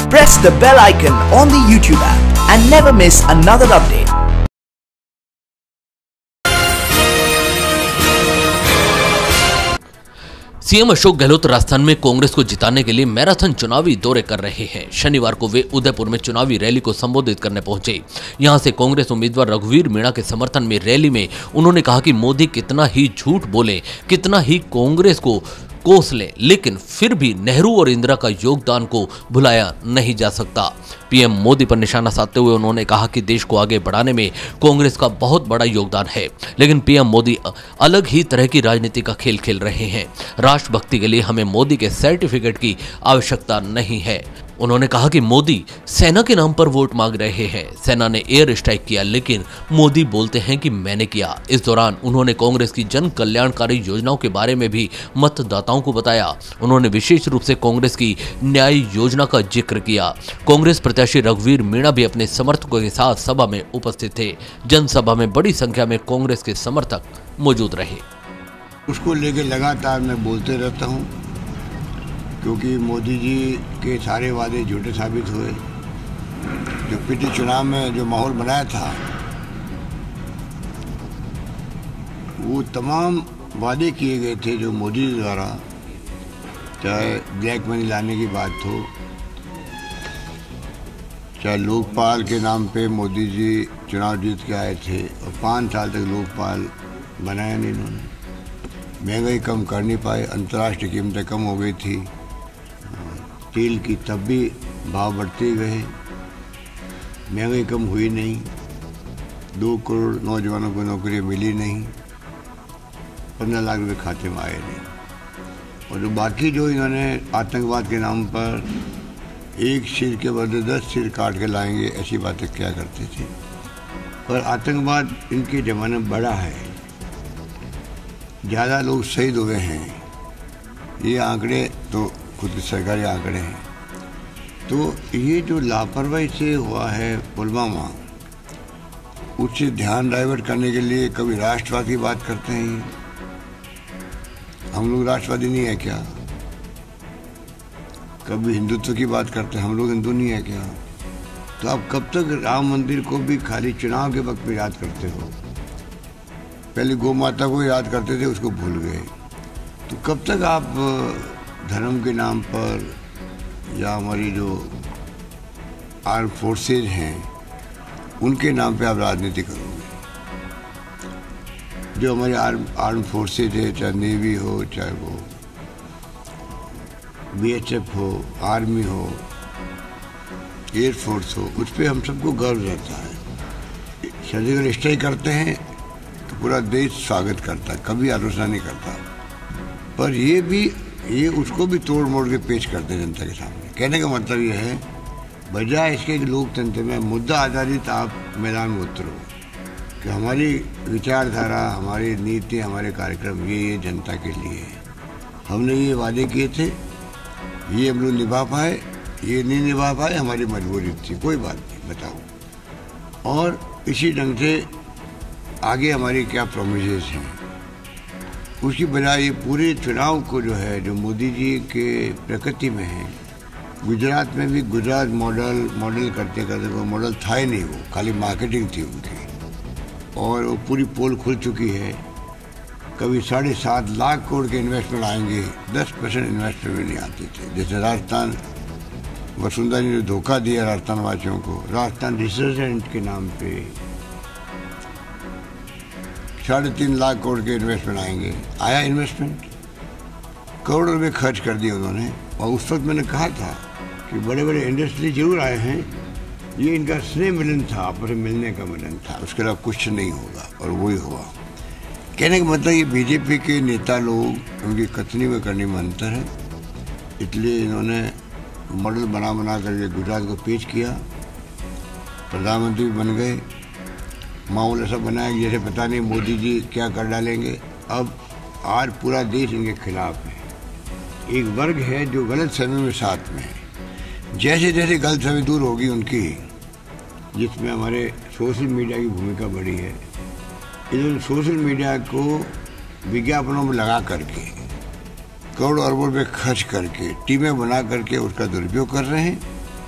Press the bell icon on the YouTube app and never miss another update. CM Ashok Gehlot Rajasthan में कांग्रेस को जिताने के लिए मैराथन चुनावी दौरे कर रहे हैं। शनिवार को वे उदयपुर में चुनावी रैली को संबोधित करने पहुंचे। यहां से कांग्रेस उम्मीदवार रघुवीर मीणा के समर्थन में रैली में उन्होंने कहा कि मोदी कितना ही झूठ बोले, कितना ही कांग्रेस को कोस ले, लेकिन फिर भी नेहरू और इंदिरा का योगदान को भुलाया नहीं जा सकता। पीएम मोदी पर निशाना साधते हुए उन्होंने कहा कि देश को आगे बढ़ाने में कांग्रेस का बहुत बड़ा योगदान है, लेकिन पीएम मोदी अलग ही तरह की राजनीति का खेल खेल रहे हैं। राष्ट्रभक्ति के लिए हमें मोदी के सर्टिफिकेट की आवश्यकता नहीं है। उन्होंने कहा कि मोदी सेना के नाम पर वोट मांग रहे हैं। सेना ने एयर स्ट्राइक किया, लेकिन मोदी बोलते हैं कि मैंने किया। इस दौरान उन्होंने कांग्रेस की जन कल्याणकारी योजनाओं के बारे में भी मतदाताओं को बताया। उन्होंने विशेष रूप से कांग्रेस की न्याय योजना का जिक्र किया। कांग्रेस प्रत्याशी रघुवीर मीणा भी अपने समर्थकों के साथ सभा में उपस्थित थे। जनसभा में बड़ी संख्या में कांग्रेस के समर्थक मौजूद रहे। उसको लेकर लगातार मैं बोलते रहता हूँ, क्योंकि मोदी जी के सारे वादे झूठे साबित हुए। जो पिछले चुनाव में जो माहौल बनाया था, वो तमाम वादे किए गए थे जो मोदी जी द्वारा, चाहे ब्लैक मनी लाने की बात हो, चाहे लोकपाल के नाम पे मोदी जी चुनाव जीत के आए थे और 5 साल तक लोकपाल बनाया नहीं इन्होंने। महंगाई कम कर नहीं पाए, अंतर्राष्ट्रीय कीमतें कम हो गई थी, तेल की तब भी भाव बढ़ते गए, महंगाई कम हुई नहीं, 2 करोड़ नौजवानों को नौकरी मिली नहीं, 15 लाख रुपए खाते में आए नहीं। और जो बाकी जो इन्होंने आतंकवाद के नाम पर एक सिर के बदले 10 सिर काट के लाएंगे, ऐसी बातें क्या करते थे। पर आतंकवाद इनके ज़माने में बड़ा है, ज़्यादा लोग शहीद हुए हैं। ये आंकड़े तो खुद के सरकारी आंकड़े हैं। तो ये जो लापरवाही से हुआ है पुलवामा, उससे ध्यान डाइवर्ट करने के लिए कभी राष्ट्रवाद की बात करते हैं। हम लोग राष्ट्रवादी नहीं है क्या? कभी हिंदुत्व की बात करते हैं, हम लोग हिंदू नहीं है क्या? तो आप कब तक राम मंदिर को भी खाली चुनाव के वक्त में याद करते हो? पहले गौ माता को याद करते थे, उसको भूल गए। तो कब तक आप धर्म के नाम पर या हमारी जो आर्म फोर्सेज हैं उनके नाम पे आप राजनीति करोगे? जो हमारे आर्म फोर्सेज है, चाहे नेवी हो, चाहे वो बीएचएफ हो, आर्मी हो, एयरफोर्स हो, उस पर हम सबको गर्व रहता है। सर्जिकल स्ट्राइक करते हैं तो पूरा देश स्वागत करता है, कभी आलोचना नहीं करता। पर ये उसको भी तोड़ मोड़ के पेश करते हैं जनता के सामने। कहने का मतलब ये है, बजाय इसके लोकतंत्र में मुद्दा आधारित आप मैदान में उतरो कि हमारी विचारधारा, हमारी नीति, हमारे कार्यक्रम ये जनता के लिए है। हमने ये वादे किए थे, ये हम लोग निभा पाए, ये नहीं निभा पाए, हमारी मजबूरी थी, कोई बात नहीं, बताओ। और इसी ढंग से आगे हमारी क्या प्रोमिसेस हैं, उसकी बजाय ये पूरे चुनाव को जो है, जो मोदी जी के प्रकृति में है, गुजरात में भी गुजरात मॉडल करते करते वो मॉडल था ही नहीं, वो खाली मार्केटिंग थी उनकी। और वो पूरी पोल खुल चुकी है। कभी 7.5 लाख करोड़ के इन्वेस्टमेंट आएंगे, 10% इन्वेस्टमेंट भी नहीं आते थे। जैसे राजस्थान, वसुंधरा जी ने धोखा दिया राजस्थान वासियों को, राजस्थान रिसर्जेंट के नाम पे 3.5 लाख करोड़ के इन्वेस्टमेंट आएंगे। आया इन्वेस्टमेंट, करोड़ों रुपये खर्च कर दिए उन्होंने। और उस वक्त मैंने कहा था कि बड़े बड़े इंडस्ट्री जरूर आए हैं, ये इनका स्नेह मिलन था, आपस में मिलने का मिलन था, उसके अलावा कुछ नहीं होगा। और वही हुआ। कहने का मतलब ये बीजेपी के नेता लोग, उनकी कथनी में करने में अंतर है, इसलिए इन्होंने मॉडल बना करके गुजरात को पेश किया। प्रधानमंत्री बन गए, माहौल ऐसा बनाया कि जैसे पता नहीं मोदी जी क्या कर डालेंगे। अब आज पूरा देश इनके खिलाफ है। एक वर्ग है जो गलत फहमी में साथ में है। जैसे जैसे गलत फहमी दूर होगी उनकी, जिसमें हमारे सोशल मीडिया की भूमिका बड़ी है, इन्होंने सोशल मीडिया को विज्ञापनों में लगा करके करोड़ अरबों रुपये खर्च करके टीमें बना करके उसका दुरुपयोग कर रहे हैं।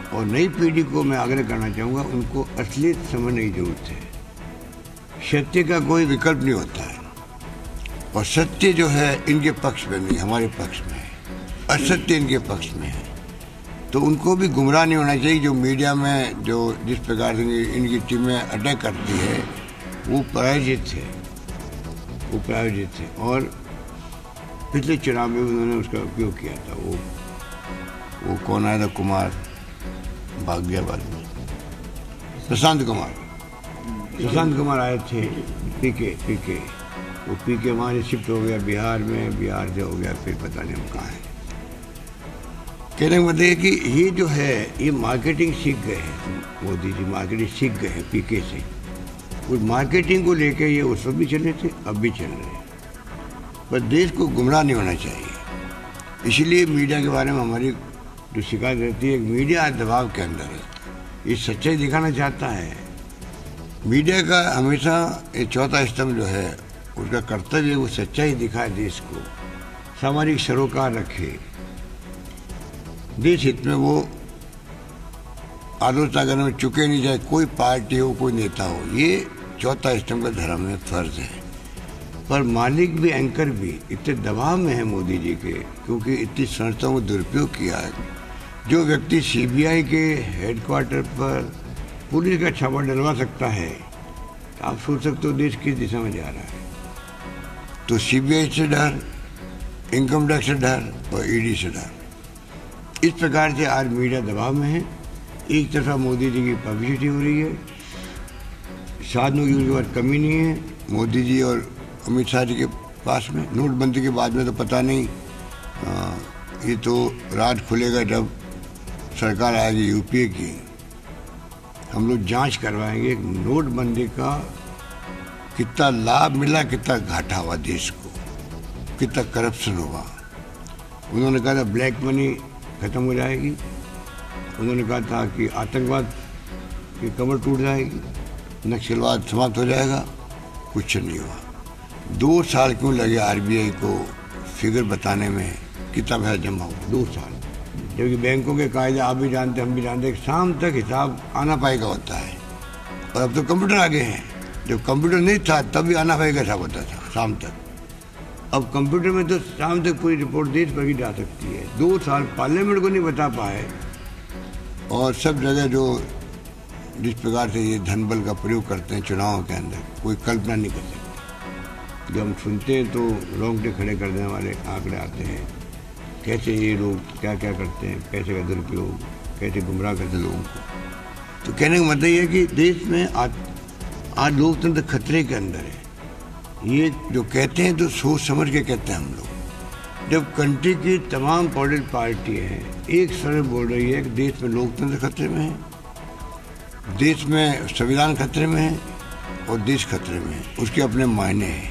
और नई पीढ़ी को मैं आग्रह करना चाहूँगा, उनको असलियत समझने की जरूरत है। सत्य का कोई विकल्प नहीं होता है, और सत्य जो है इनके पक्ष में नहीं, हमारे पक्ष में है। असत्य इनके पक्ष में है, तो उनको भी गुमराह नहीं होना चाहिए। जो मीडिया में जो जिस प्रकार से इनकी टीमें अटैक करती है, वो प्रायोजित है, वो प्रायोजित है। और पिछले चुनाव में उन्होंने उसका उपयोग किया था। वो कौन आया था, कुमार भाग गया बाद में, प्रशांत कुमार आए थे, पीके वो पीके वहाँ से शिफ्ट हो गया बिहार में, बिहार से हो गया फिर पता नहीं हम कहाँ है। कहने का मतलब है कि ये जो है ये मार्केटिंग सीख गए हैं, मोदी जी मार्केटिंग सीख गए हैं पीके से। उस मार्केटिंग को लेकर ये उस वक्त भी चले थे, अब भी चल रहे हैं। पर देश को गुमराह नहीं होना चाहिए। इसलिए मीडिया के बारे में हमारी जो शिकायत रहती है, मीडिया दबाव के अंदर है, ये सच्चाई दिखाना चाहता है। मीडिया का हमेशा ये चौथा स्तंभ जो है उसका कर्तव्य है वो सच्चाई दिखाए, देश को सामाजिक सरोकार रखे, देश हित में वो आलोचना करने में चुके नहीं जाए, कोई पार्टी हो कोई नेता हो। ये चौथा स्तंभ का धर्म में फर्ज है। पर मालिक भी एंकर भी इतने दबाव में है मोदी जी के, क्योंकि इतनी संस्थाओं को दुरुपयोग किया है। जो व्यक्ति सीबीआई के हेडक्वार्टर पर पुलिस का छापा डलवा सकता है, आप सोच सकते हो देश किस दिशा में जा रहा है। तो सीबीआई से डर, इनकम टैक्स से डर और ईडी से डर। इस प्रकार से आज मीडिया दबाव में है। एक तरफा मोदी जी की पब्लिसिटी हो रही है, साधनों की उनके बाद कमी नहीं है मोदी जी और अमित शाह जी के पास में। नोटबंदी के बाद में तो पता नहीं, ये तो राज खुलेगा जब सरकार आएगी यूपीए की, हम लोग जांच करवाएंगे नोटबंदी का कितना लाभ मिला, कितना घाटा हुआ देश को, कितना करप्शन हुआ। उन्होंने कहा था ब्लैक मनी खत्म हो जाएगी, उन्होंने कहा था कि आतंकवाद की कमर टूट जाएगी, नक्सलवाद समाप्त हो जाएगा, कुछ नहीं हुआ। 2 साल क्यों लगे आरबीआई को फिगर बताने में कितना पैसा जमा हुआ, 2 साल। जबकि बैंकों के कायदे आप भी जानते हम भी जानते हैं, शाम तक हिसाब आना पाएगा होता है। और अब तो कंप्यूटर आ गए हैं, जब कंप्यूटर नहीं था तब भी आना पाएगा हिसाब होता था शाम तक। अब कंप्यूटर में तो शाम तक पूरी रिपोर्ट देश भर की जा सकती है। 2 साल पार्लियामेंट को नहीं बता पाए, और सब जगह जो जिस प्रकार से ये धन बल का प्रयोग करते हैं चुनाव के अंदर, कोई कल्पना नहीं कर सकते। जब हम सुनते हैं तो रोंगटे खड़े कर देने वाले आंकड़े आते हैं, कैसे ये लोग क्या क्या करते हैं, पैसे का दुरुपयोग, कैसे गुमराह करते लोगों को। तो कहने का मतलब ये है कि देश में आज लोकतंत्र खतरे के अंदर है। ये जो कहते हैं तो सोच समझ के कहते हैं हम लोग। जब कंट्री की तमाम पॉलिटिकल पार्टी हैं एक स्वर बोल रही है कि देश में लोकतंत्र खतरे में है, देश में संविधान खतरे में है और देश खतरे में है, उसके अपने मायने हैं।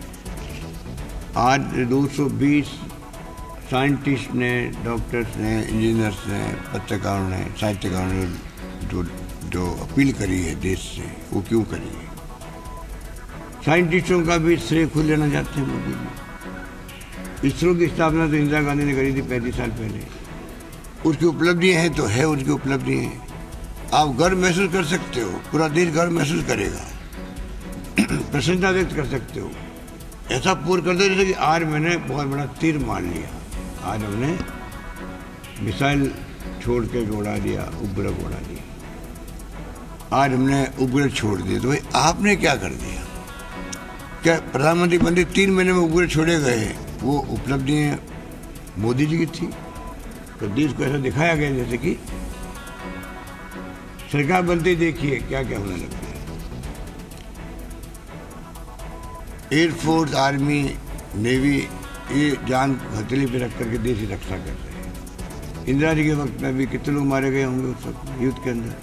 आज 220 साइंटिस्ट ने, डॉक्टर्स ने, इंजीनियर्स ने, पत्रकारों ने, साहित्यकारों ने जो अपील करी है देश से, वो क्यों करी है? साइंटिस्टों का भी श्रेय खुद लेना चाहते हैं मोदी जी। इसरो की स्थापना तो इंदिरा गांधी ने करी थी 35 साल पहले। उसकी उपलब्धियां हैं तो है, उसकी उपलब्धियां हैं। आप गर्व महसूस कर सकते हो, पूरा देश गर्व महसूस करेगा, प्रसन्नता व्यक्त कर सकते हो। ऐसा पूर्ण कर दो जैसे कि आज मैंने बहुत बड़ा तीर मार लिया, आज हमने मिसाइल छोड़ के उड़ा दिया, उपग्रह उड़ा दिया, आज हमने उपग्रह छोड़ दिए। तो भाई आपने क्या कर दिया? क्या प्रधानमंत्री बंदे 3 महीने में उपग्रह छोड़े गए, वो उपलब्धियां मोदी जी की थी? तो देश को ऐसा दिखाया गया जैसे कि सरकार बनते देखिए क्या क्या होने लगता है। एयरफोर्स, आर्मी, नेवी ये जान हथेली पे रख करके देश की रक्षा कर रहे हैं। इंदिरा जी के वक्त में भी कितने लोग मारे गए होंगे उस वक्त युद्ध के अंदर।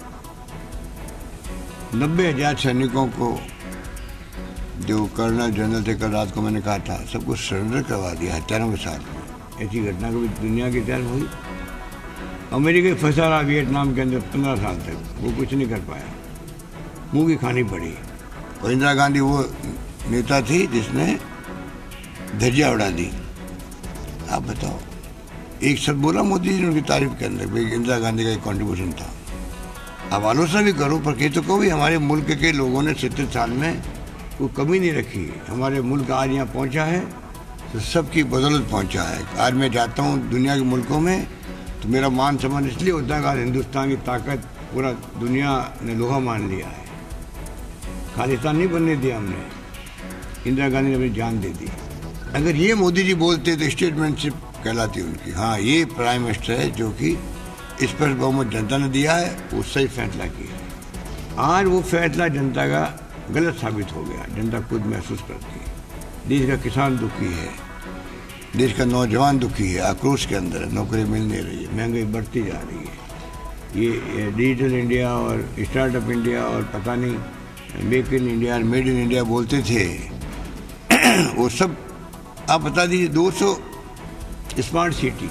90,000 सैनिकों को, जो कर्नल जनरल थे, कल रात को मैंने कहा था, सबको सरेंडर करवा दिया हथियारों के साथ में। ऐसी घटना कभी दुनिया के इतिहास में हुई? अमेरिका फंसा रहा वियतनाम के अंदर 15 साल तक, वो कुछ नहीं कर पाया, मुंह की खानी पड़ी। और इंदिरा गांधी वो नेता थी जिसने धज्जियां उड़ा दी। आप बताओ, एक शब्द बोला मोदी जी ने उनकी तारीफ के अंदर, भाई इंदिरा गांधी का एक कॉन्ट्रीब्यूशन था। अब आलोचना भी करो, पर कह तो कहो भी हमारे मुल्क के लोगों ने 70 साल में वो कमी नहीं रखी। हमारे मुल्क आज यहाँ पहुँचा है तो सबकी बदौलत पहुँचा है। आज मैं जाता हूँ दुनिया के मुल्कों में तो मेरा मान सम्मान इसलिए होता है कि आज हिंदुस्तान की ताकत पूरा दुनिया ने लोहा मान लिया है। खालिस्तान नहीं बनने दिया हमने, इंदिरा गांधी ने अपनी जान दे दी। अगर ये मोदी जी बोलते तो स्टेटमेंटशिप कहलाती उनकी। हाँ, ये प्राइम मिनिस्टर है जो कि इस पर बहुमत जनता ने दिया है, वो सही फैसला किया। आज वो फैसला जनता का गलत साबित हो गया, जनता खुद महसूस करती है। देश का किसान दुखी है, देश का नौजवान दुखी है, आक्रोश के अंदर है, नौकरी मिल नहीं रही है, महंगाई बढ़ती जा रही है। ये डिजिटल इंडिया और स्टार्टअप इंडिया और पता नहीं मेक इन इंडिया और मेड इन इंडिया बोलते थे वो सब आप बता दीजिए। 200 स्मार्ट सिटी,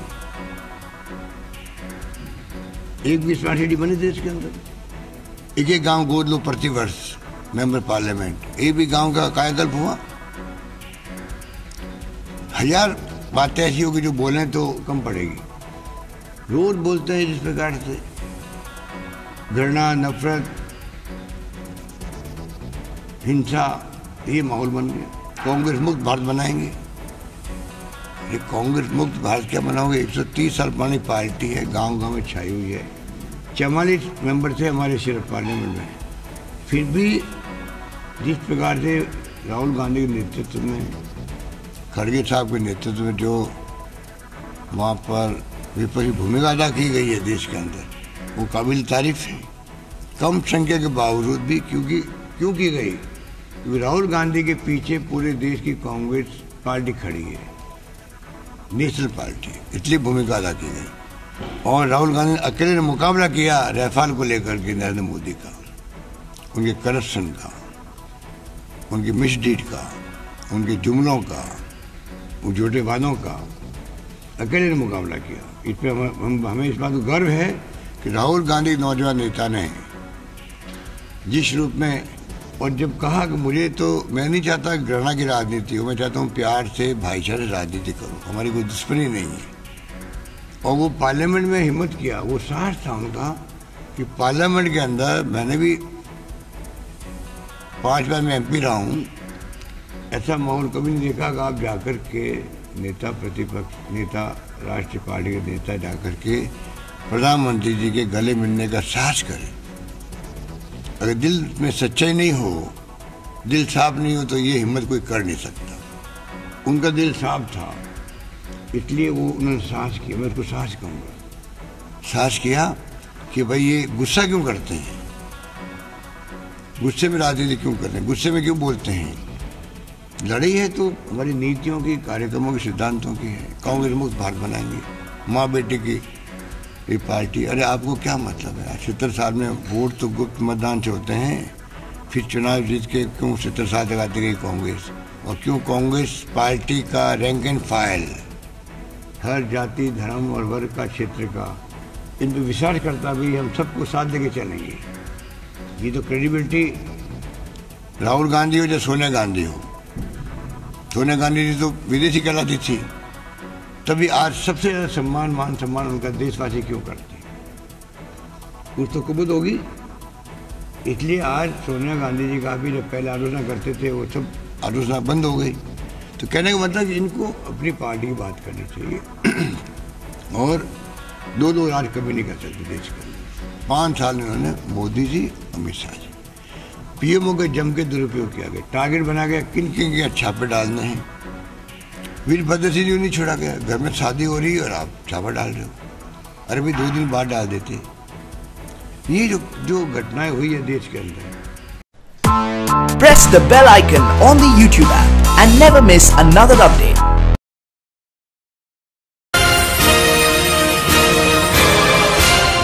एक भी स्मार्ट सिटी बनी देश के अंदर? एक गांव गोद लो प्रति वर्ष मेंबर पार्लियामेंट, एक भी गांव का कायाकल्प हुआ? 1000 बातें ऐसी होगी जो बोलें तो कम पड़ेगी। रोज बोलते हैं जिस प्रकार से घृणा, नफरत, हिंसा, ये माहौल बन गया। कांग्रेस मुक्त भारत बनाएंगे। ये कांग्रेस मुक्त भारत क्या बनाओगे? 130 साल पुरानी पार्टी है, गांव गांव में छाई हुई है। 44 मेंबर थे हमारे सिर्फ पार्लियामेंट में, फिर भी जिस प्रकार से राहुल गांधी के नेतृत्व में, खड़गे साहब के नेतृत्व में जो वहाँ पर विपक्षी भूमिका अदा की गई है देश के अंदर, वो काबिल तारीफ है। कम संख्या के बावजूद भी क्यों की गई? क्योंकि राहुल गांधी के पीछे पूरे देश की कांग्रेस पार्टी खड़ी है, नेशनल पार्टी, इसलिए भूमिका अदा की गई। और राहुल गांधी ने अकेले ने मुकाबला किया राफेल को लेकर के नरेंद्र मोदी का, उनके करप्शन का, उनकी मिसडीड का, उनके जुमलों का, उन झूठे वादों का अकेले ने मुकाबला किया। इस पर हमें इस बात को गर्व है कि राहुल गांधी नौजवान नेता ने जिस रूप में, और जब कहा कि मुझे तो मैं नहीं चाहता घृणा की राजनीति हो, मैं चाहता हूँ प्यार से भाईचारे राजनीति करो, हमारी कोई दुश्मनी नहीं है। और वो पार्लियामेंट में हिम्मत किया, वो साहस था उनका कि पार्लियामेंट के अंदर, मैंने भी 5 बार मैं MP रहा हूँ, ऐसा माहौल कभी नहीं देखा कि आप जाकर के नेता, प्रतिपक्ष नेता, राष्ट्रीय पार्टी के नेता जाकर के प्रधानमंत्री जी के गले मिलने का साहस करें। अगर दिल में सच्चाई नहीं हो, दिल साफ नहीं हो, तो ये हिम्मत कोई कर नहीं सकता। उनका दिल साफ था, इसलिए वो उन्होंने साहस किया। मैं उसको साहस कहूँगा। साहस किया कि भाई ये गुस्सा क्यों करते हैं, गुस्से में राजनीति क्यों करते हैं, गुस्से में क्यों बोलते हैं। लड़ाई है तो हमारी नीतियों की, कार्यक्रमों के, सिद्धांतों की है। कांग्रेस मुक्त भारत बनाएंगे, माँ बेटे की ये पार्टी। अरे आपको क्या मतलब है? 70 साल में वोट तो गुप्त मतदान से होते हैं, फिर चुनाव जीत के क्यों 70 साल तक आती रही कांग्रेस? और क्यों कांग्रेस पार्टी का रैंक एंड फाइल हर जाति, धर्म और वर्ग का, क्षेत्र का, इन पर विचार करता भी हम सबको साथ लेके चलेंगे। ये तो क्रेडिबिलिटी राहुल गांधी हो या सोनिया गांधी हो। सोनिया गांधी जी तो विदेशी कहलाती थी, तभी आज सबसे ज़्यादा सम्मान, मान सम्मान उनका देशवासी क्यों करते हैं? कुछ तो कुबूत होगी। इसलिए आज सोनिया गांधी जी का भी जब पहले आलोचना करते थे, वो सब आलोचना बंद हो गई। तो कहने का मतलब कि इनको अपनी पार्टी की बात करनी चाहिए। और 2 राज कभी नहीं कर सकते देश के अंदर। 5 साल इन्होंने मोदी जी, अमित शाह जी, PMO का जम के दुरुपयोग किया गया, टारगेट बना गया किन के छापे डालने हैं। वीरभद्र सिंह जी नहीं छोड़ा गया, घर में शादी हो रही है और आप छापा डाल रहे हो। अरे भाई 2 दिन बाद डाल देते। ये जो घटनाएं हुई है देश के अंदर। Press the bell icon on the YouTube app and never miss another update.